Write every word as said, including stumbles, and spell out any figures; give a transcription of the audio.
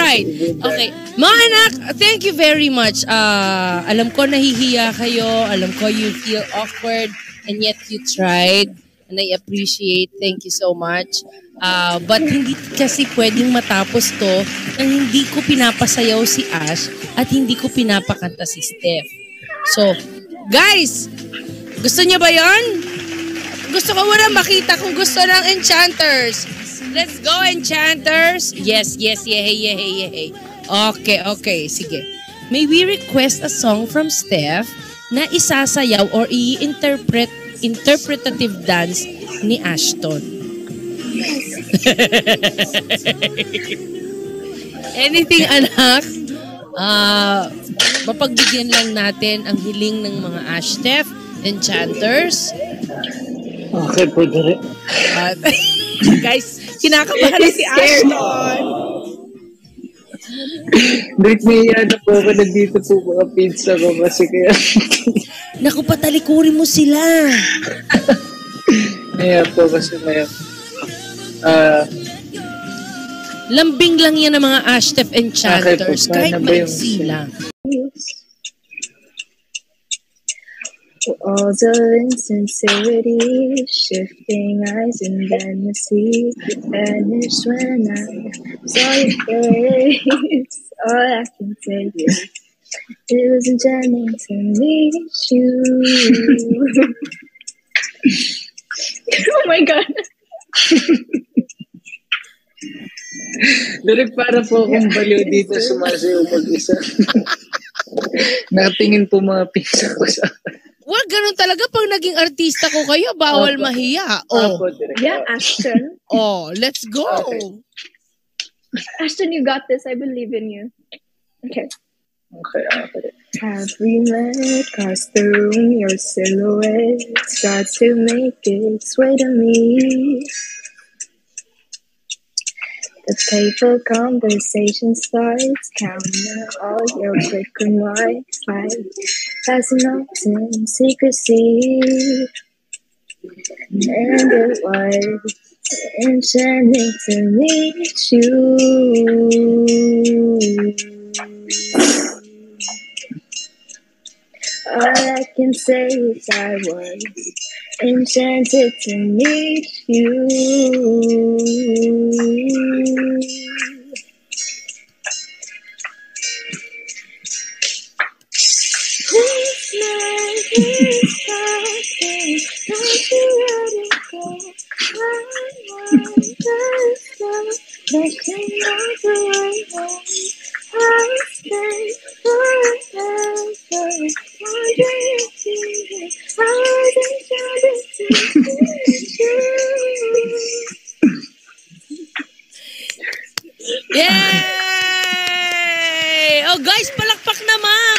Alright. Okay. Mga anak, thank you very much. Uh, alam ko nahihiya kayo. Alam ko you feel awkward and yet you tried. And I appreciate. Thank you so much. Uh, but hindi kasi pwedeng matapos to nang hindi ko pinapasayaw si Ash at hindi ko pinapakanta si Stef. So, guys, gusto niyo ba yon? Gusto ko muna makita kung gusto ng enchanters. Let's go, enchanters. Yes, yes, yehey, yehey, yehey. Okay, okay, sige. May we request a song from Stef na isasayaw or i-interpret interpretative dance ni Ashton. Anything, anak? Uh, mapagbigyan lang natin ang hiling ng mga Ashtef, enchanters. Okay, pwede rin. Uh, guys, kinakabahan na si Ashton. Dahil may yan po ako, nandito po mga pizza ko kasi kaya... Naku, patalikurin mo sila. Maya po kasi maya. Uh, Lambing lang yan ng mga Ashtef enchanters. Okay, kahit maiksi lang. All the insincerity, shifting eyes and then you see vanished when I saw your face. All I can say is it was enchanting to meet you. Oh my God. Direk, para po akong baliw dito sumasayaw mag-isa. Natingin po mga pizza ko sa... Well, ganun talaga pag naging artista ko kayo, bawal Opo. mahiya. Oh. Opo, direk. Yeah, Ashton. Oh, let's go. Okay. Ashton, you got this. I believe in you. Okay. Okay, okay. Have we met across the room? Your silhouette starts to make its way to me. The paper conversation starts, counting all your black and white slides, passing notes in secrecy. And it was enchanting to meet you. All I can say is I was enchanted to meet you. This man is talking, don't you let it go. I want this love that can walk away home. I'll stay forever, wondering if you I was enchanted to meet you. Yay! Oh guys, palakpak naman!